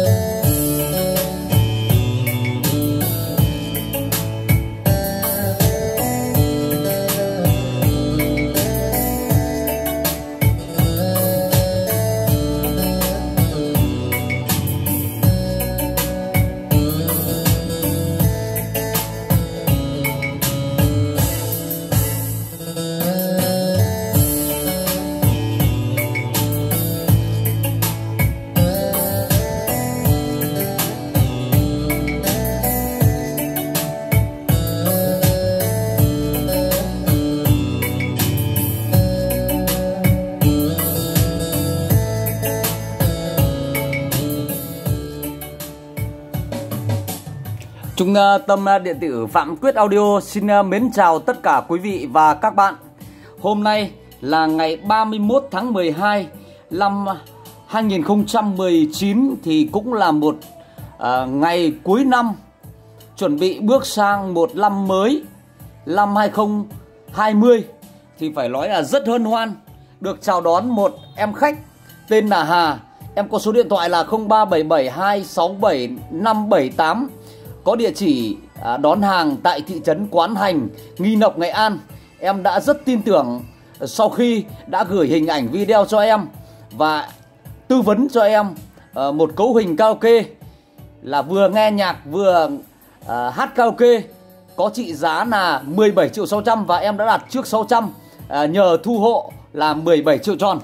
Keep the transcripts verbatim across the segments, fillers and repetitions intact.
Trung tâm điện tử Phạm Quyết Audio xin mến chào tất cả quý vị và các bạn. Hôm nay là ngày ba mươi mốt tháng mười hai năm hai nghìn không trăm mười chín, thì cũng là một uh, ngày cuối năm, chuẩn bị bước sang một năm mới, năm hai nghìn không trăm hai mươi. Thì phải nói là rất hân hoan được chào đón một em khách tên là Hà. Em có số điện thoại là không ba bảy bảy hai sáu bảy năm bảy tám, có địa chỉ đón hàng tại thị trấn Quán Hành, Nghi Lộc, Nghệ An. Em đã rất tin tưởng sau khi đã gửi hình ảnh video cho em và tư vấn cho em một cấu hình karaoke là vừa nghe nhạc vừa hát karaoke, có trị giá là mười bảy triệu sáu trăm, và em đã đặt trước sáu trăm nhờ thu hộ là mười bảy triệu tròn.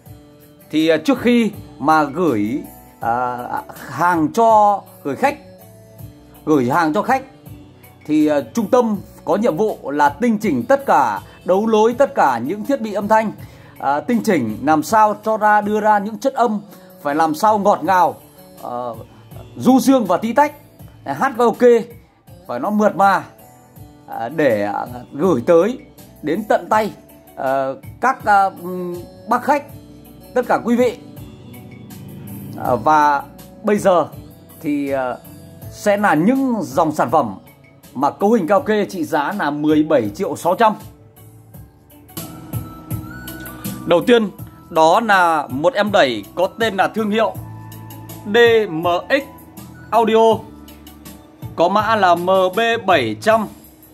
Thì trước khi mà gửi hàng cho gửi khách gửi hàng cho khách thì uh, trung tâm có nhiệm vụ là tinh chỉnh tất cả, đấu nối tất cả những thiết bị âm thanh, uh, tinh chỉnh làm sao cho ra đưa ra những chất âm phải làm sao ngọt ngào, uh, du dương và tí tách, hát karaoke phải nó mượt mà, uh, để uh, gửi tới đến tận tay uh, các uh, bác khách, tất cả quý vị. Uh, và bây giờ thì uh, sẽ là những dòng sản phẩm mà cấu hình karaoke trị giá là mười bảy triệu sáu trăm. Đầu tiên đó là một em đẩy có tên là thương hiệu đê em ích Audio, có mã là M B bảy trăm.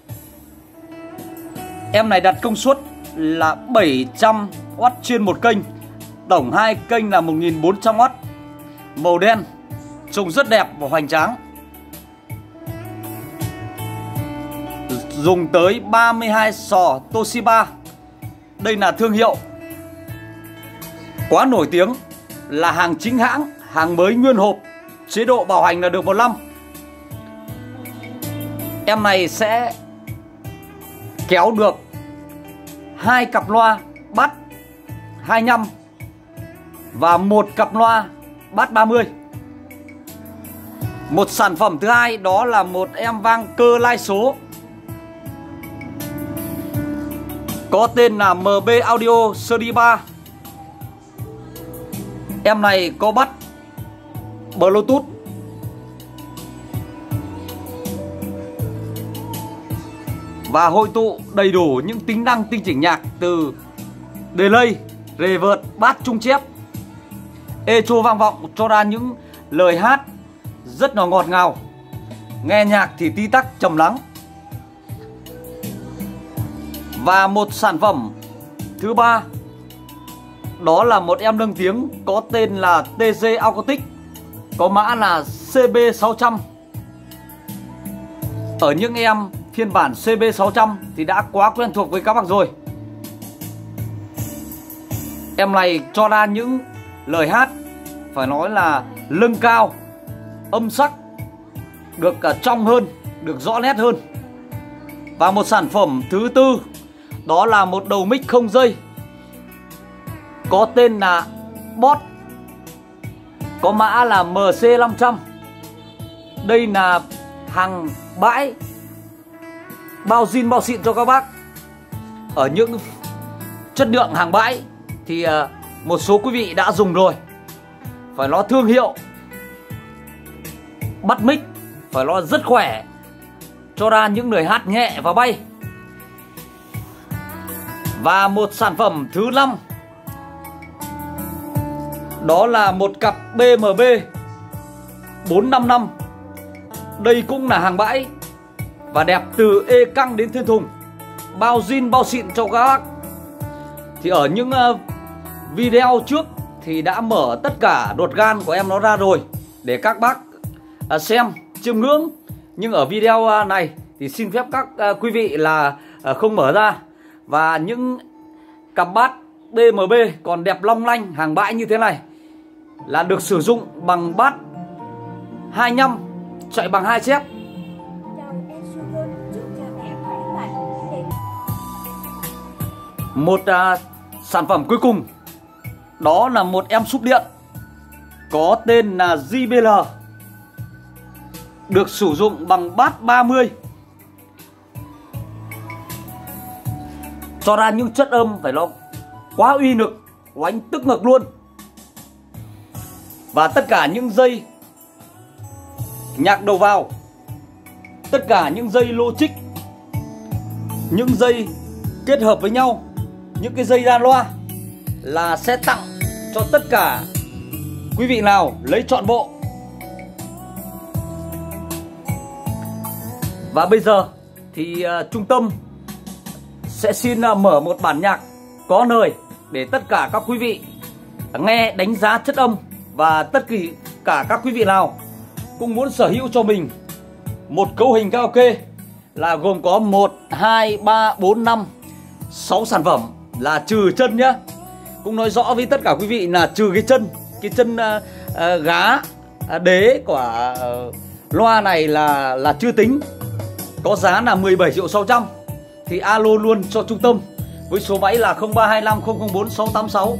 Em này đặt công suất là bảy trăm oát trên một kênh, tổng hai kênh là một nghìn bốn trăm oát, màu đen, trông rất đẹp và hoành tráng. Dùng tới ba mươi hai sò Toshiba. Đây là thương hiệu quá nổi tiếng, là hàng chính hãng, hàng mới nguyên hộp, chế độ bảo hành là được một năm. Em này sẽ kéo được hai cặp loa bass hai mươi lăm và một cặp loa bass ba mươi. Một sản phẩm thứ hai đó là một em vang cơ lai số có tên là M B Audio Series ba. Em này có bắt Bluetooth, và hội tụ đầy đủ những tính năng tinh chỉnh nhạc từ delay, reverb, bass, trung chép, echo vang vọng cho ra những lời hát rất là ngọt ngào, nghe nhạc thì tí tắc trầm lắng. Và một sản phẩm thứ ba đó là một em nâng tiếng có tên là tê giê Acoustic, có mã là C B sáu trăm. Ở những em phiên bản C B sáu trăm thì đã quá quen thuộc với các bác rồi. Em này cho ra những lời hát phải nói là nâng cao, âm sắc được trong hơn, được rõ nét hơn. Và một sản phẩm thứ tư đó là một đầu mic không dây có tên là Boss, có mã là M C năm trăm. Đây là hàng bãi, bao zin bao xịn cho các bác. Ở những chất lượng hàng bãi thì một số quý vị đã dùng rồi. Phải nói thương hiệu bắt mic phải nói rất khỏe, cho ra những lời hát nhẹ và bay. Và một sản phẩm thứ năm đó là một cặp B M B bốn năm năm. Đây cũng là hàng bãi và đẹp từ ê căng đến thiên thùng, bao zin bao xịn cho các bác. Thì ở những uh, video trước thì đã mở tất cả ruột gan của em nó ra rồi để các bác uh, xem chiêm ngưỡng. Nhưng ở video uh, này thì xin phép các uh, quý vị là uh, không mở ra. Và những cặp bát đê em bê còn đẹp long lanh hàng bãi như thế này là được sử dụng bằng bát hai mươi lăm chạy bằng hai chép. Một uh, sản phẩm cuối cùng đó là một em súp điện có tên là giê bê lờ, được sử dụng bằng bát ba mươi, cho ra những chất âm phải nó quá uy lực, oánh tức ngực luôn. Và tất cả những dây nhạc đầu vào, tất cả những dây logic, những dây kết hợp với nhau, những cái dây đan loa là sẽ tặng cho tất cả quý vị nào lấy trọn bộ. Và bây giờ thì uh, trung tâm sẽ xin uh, mở một bản nhạc có lời để tất cả các quý vị nghe đánh giá chất âm. Và tất cả các quý vị nào cũng muốn sở hữu cho mình một cấu hình karaoke là gồm có một, hai, ba, bốn, năm, sáu sản phẩm là trừ chân nhá. Cũng nói rõ với tất cả quý vị là trừ cái chân, cái chân uh, uh, gá uh, đế của uh, loa này là là chưa tính. Có giá là mười bảy triệu sáu trăm. Thì alo luôn cho trung tâm với số máy là không ba hai năm không không bốn sáu tám sáu.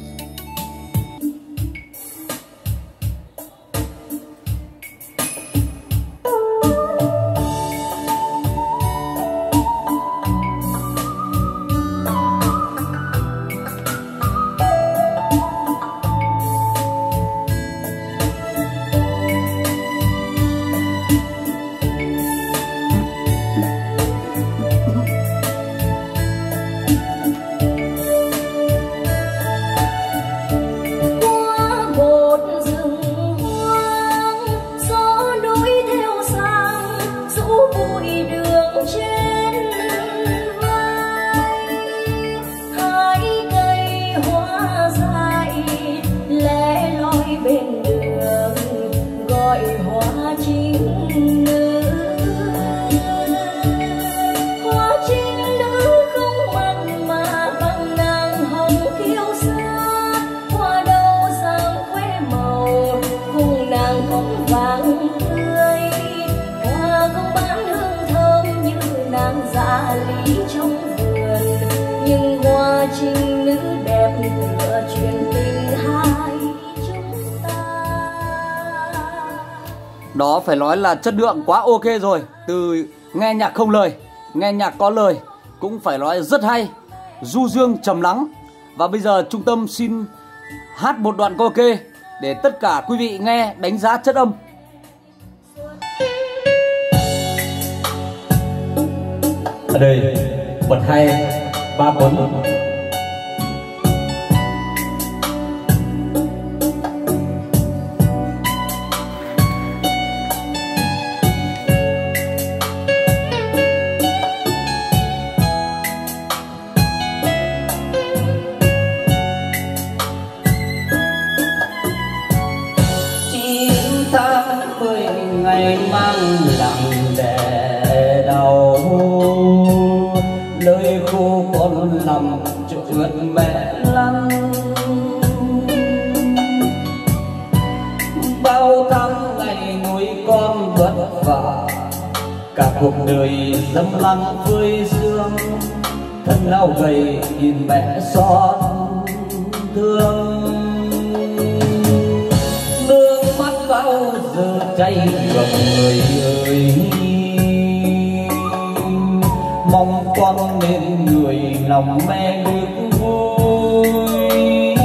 Đó phải nói là chất lượng quá ok rồi. Từ nghe nhạc không lời, nghe nhạc có lời cũng phải nói rất hay, du dương trầm lắng. Và bây giờ trung tâm xin hát một đoạn karaoke để tất cả quý vị nghe đánh giá chất âm. Ở đây bật hai ba bốn. Ngày mang lặng đẻ đau, nơi khô con lòng trượt mẹ lăng. Bao tháng ngày nuôi con vất vả, cả cuộc đời dâm lăng phơi sương. Thân lao gầy nhìn mẹ xót thương, nước mắt bao giờ cháy ngập người ơi. Mong con nên người lòng mẹ được vui.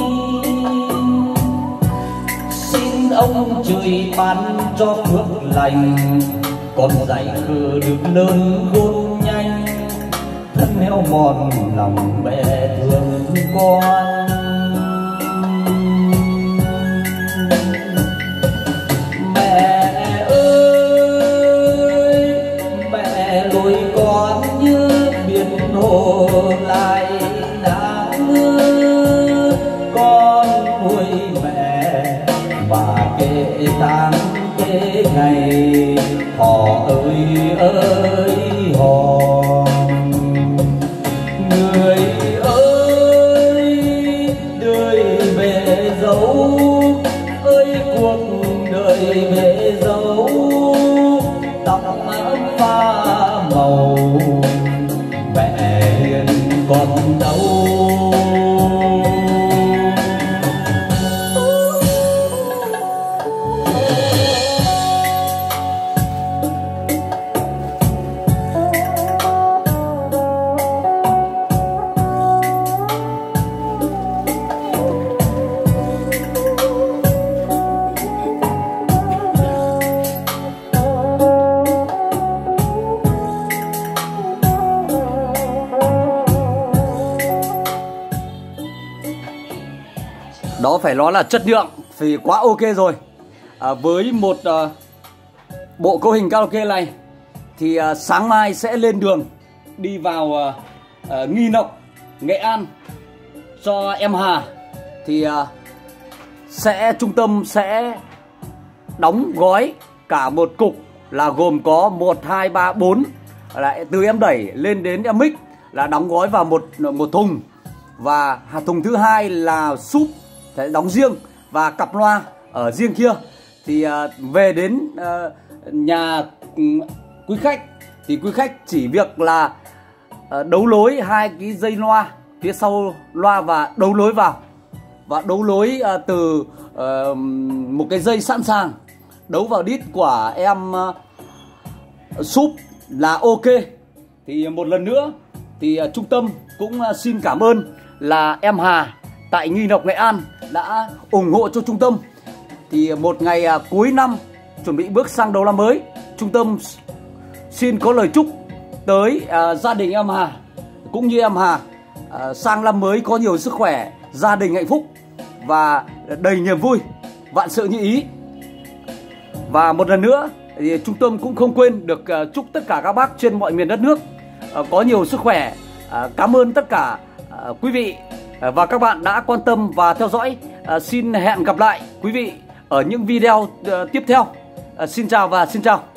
Xin ông trời ban cho phước lành, con dạy khờ được lớn khôn nhanh. Thân heo mòn lòng mẹ thương con. lệ tang cái ngày họ ơi ơi họ. Người ơi đời về dấu ơi cuộc đời về dấu, tóc pha màu mẹ hiền còn đâu. Đó phải nói là chất lượng thì quá ok rồi. à, Với một uh, bộ cấu hình karaoke này thì uh, sáng mai sẽ lên đường đi vào uh, uh, Nghi Lộc, Nghệ An cho em Hà. Thì uh, sẽ trung tâm sẽ đóng gói cả một cục là gồm có một, hai, ba, bốn, lại từ em đẩy lên đến em mic là đóng gói vào một một thùng. Và thùng thứ hai là súp sẽ đóng riêng và cặp loa ở riêng kia. Thì uh, về đến uh, nhà um, quý khách thì quý khách chỉ việc là uh, đấu nối hai cái dây loa phía sau loa và đấu nối vào, và đấu nối uh, từ uh, một cái dây sẵn sàng đấu vào đít của em uh, súp là ok. Thì một lần nữa thì uh, trung tâm cũng uh, xin cảm ơn là em Hà tại Nghi Lộc, Nghệ An đã ủng hộ cho trung tâm. Thì một ngày à, cuối năm chuẩn bị bước sang đầu năm mới, trung tâm xin có lời chúc tới à, gia đình em Hà cũng như em Hà à, sang năm mới có nhiều sức khỏe, gia đình hạnh phúc và đầy niềm vui, vạn sự như ý. Và một lần nữa thì trung tâm cũng không quên được à, chúc tất cả các bác trên mọi miền đất nước à, có nhiều sức khỏe. à, Cảm ơn tất cả à, quý vị và các bạn đã quan tâm và theo dõi. à, Xin hẹn gặp lại quý vị ở những video uh, tiếp theo. à, Xin chào và xin chào.